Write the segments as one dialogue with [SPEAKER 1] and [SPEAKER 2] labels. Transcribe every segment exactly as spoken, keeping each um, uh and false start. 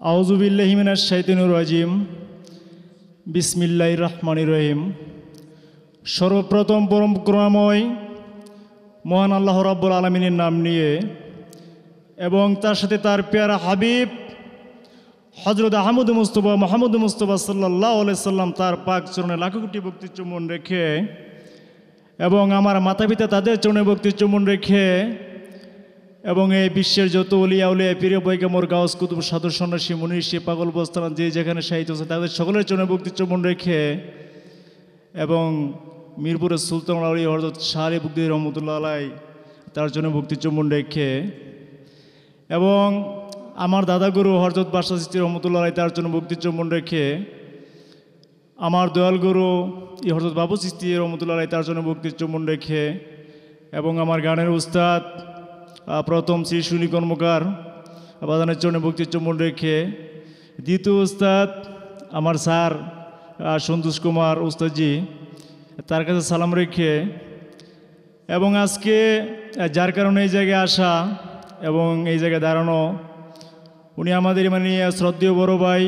[SPEAKER 1] আউযু বিল্লাহি মিনাশ শাইতানির রাজিম। বিসমিল্লাহির রহমানির রহিম। সর্বপ্রথম পরম করুণাময় মহান আল্লাহ রাব্বুল আলামিনের নাম নিয়ে এবং তার সাথে তার পেয়ারা হাবিব হযরত আহমদ মুস্তফা মুহাম্মদ মুস্তফা সাল্লাল্লাহু আলাইহি সাল্লাম তার পাক চরণে লাখো কোটি ভক্তি চুম্বন রেখে এবং আমার মাতা পিতা তাদের চরণে ভক্তি চুম্বন রেখে এবং এই বিশ্বের যত উলিয়া উলিয়া পীর পয়গম্বর গাউস কুতুব সাধু সন্ন্যাসী মুনিষী পাগল বস্তান যে যেখানে সাহিত্য আছে তাদের সকলের চরণে ভক্তি চুম্বন রেখে এবং মিরপুরের সুলতান আলী হযরত শাহ আলী বুকদি রহমতুল্লাহ আলাই তার জন্য ভক্তি চুম্বন রেখে এবং আমার দাদাগুরু হযরত বাদশাহ চিশতি রহমতুল্লাহ আলাই তার জন্য ভক্তি চুম্বন রেখে আমার দয়াল গুরু হযরত বাবু চিশতি রহমতুল্লাহ আলাই তার জন্য ভক্তি চুম্বন রেখে এবং আমার গানের উস্তাদ প্রথম শ্রী সুনী কর্মকার বাজানের চরণে ভক্তি চুম্বন রেখে দ্বিতীয় উস্তাদ আমার স্যার সন্তোষ কুমার উস্তাদজি তার কাছে সালাম রেখে এবং আজকে যার কারণে এই জায়গায় আসা এবং এই জায়গায় দাঁড়ানো উনি আমাদের মানে শ্রদ্ধেয় বড় ভাই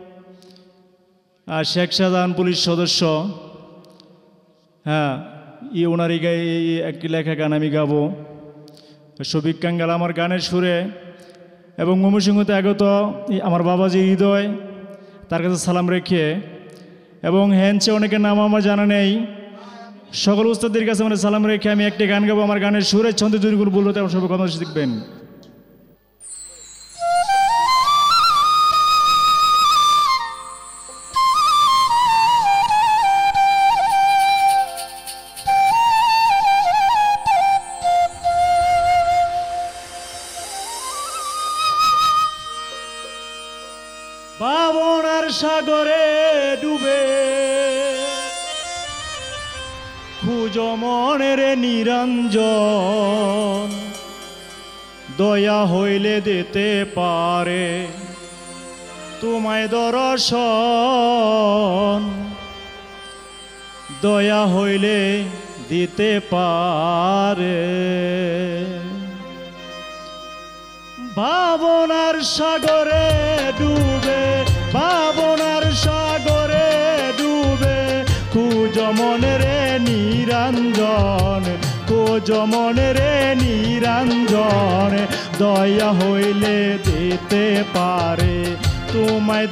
[SPEAKER 1] শেখ শাহজাহান পুলিশ সদস্য। হ্যাঁ ই ওনারই গায়ে একটি লেখা গান আমি গাবো। শফিক কাঙ্গাল আমার গানের সুরে এবং ময়মনসিংহতে আগত আমার বাবাজি হৃদয় তার কাছে সালাম রেখে এবং হ্যান্সে অনেকের নাম আমার জানা নেই সকল উস্তাদের কাছে আমার সালাম রেখে আমি একটি গান গাবো। আমার গানের সুরে ছন্দে দুই গুণ বলবো তেমন সবাই কথা শিখবেন। ভাবনার সাগরে ডুবে খুঁজো মনের নিরঞ্জন দয়া হইলে দিতে পারে তোমায় দর্শন দয়া হইলে দিতে পারে ভাবনার সাগরে ডুবে ভাবনার সাগরে ডুবে খুঁজো মনের নিরঞ্জন খুঁজো মনের নিরঞ্জন দয়া হইলে দিতে পারে তোমায়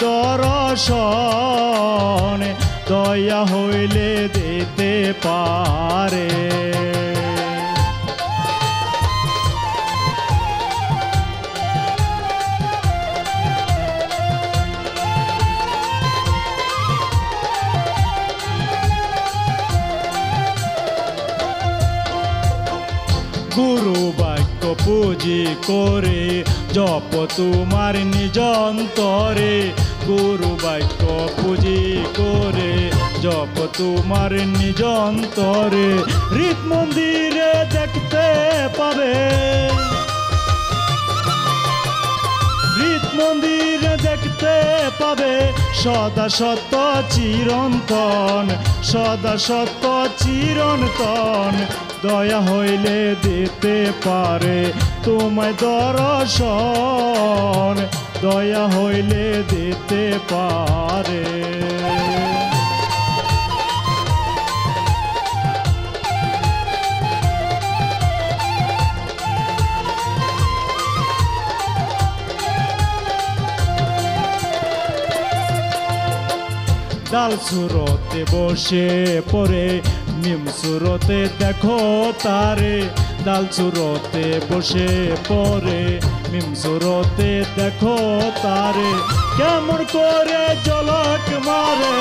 [SPEAKER 1] দর্শন দয়া হইলে দিতে পারে। গুরু বাক্য পুঁজি করে জপ তোমার নিজ অন্তরে গুরু বাক্য পুঁজি করে জপ তোমার নিজ অন্তরে হৃদ মন্দিরে দেখতে পাবে হৃদ মন্দিরে দেখতে পাবে সদা সত্য চিরন্তন সদা সত্য চিরন্তন দয়া হইলে দিতে পারে তোমায় দর্শন দয়া হইলে দিতে পারে। ডাল সুরতে বসে পড়ে মিম সুরতে দেখো তারে ডাল সুরতে বসে পড়ে মিম সুরতে দেখো তারে কেমন করে ঝলক মারে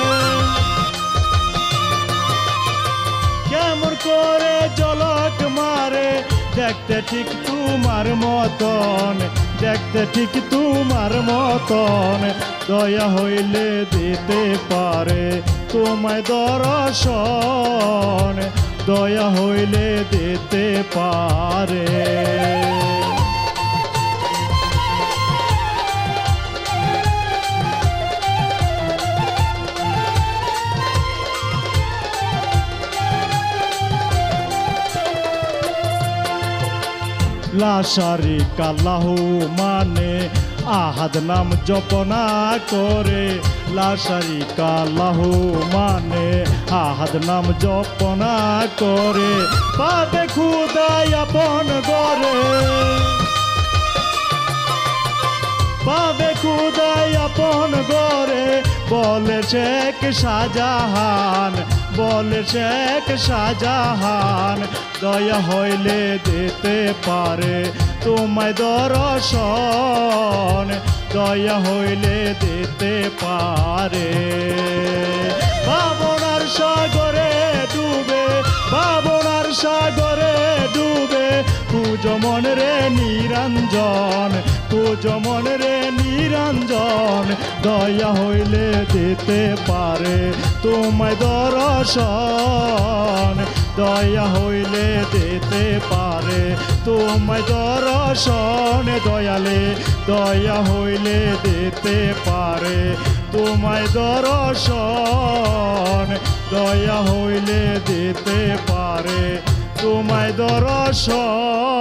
[SPEAKER 1] কেমন করে ঝলক মারে দেখতে ঠিক তোমার মতন দেখতে ঠিক তোমার মতন দয়া হইলে দিতে পারে তোমায় দর্শন দয়া হইলে দিতে পারে। লা শারিকা লাহু মানে আহাদ নাম জপনা করে লা শারিকা লাহু মানে আহাদ নাম জপনা করে পাবে খুদাই আপন গরে পাবে খুদাই আপন গরে বলে শেখ শাহজাহান বলে শেখ শাহজাহান দয়া হইলে দিতে পারে তোমায় দর্শন দয়া হইলে দিতে পারে ভাবনার সাগরে ডুবে ভাবনার সাগরে ডুবে পূজ মন রে নিরঞ্জন পূজ মন রে নিরঞ্জন দয়া হইলে দিতে পারে তোমায় দর্শন দয়া হইলে দিতে পারে তোমায় দর্শন দয়ালে দয়া হইলে দিতে পারে তোমায় দর্শন দয়া হইলে দিতে পারে তোমায় দর্শন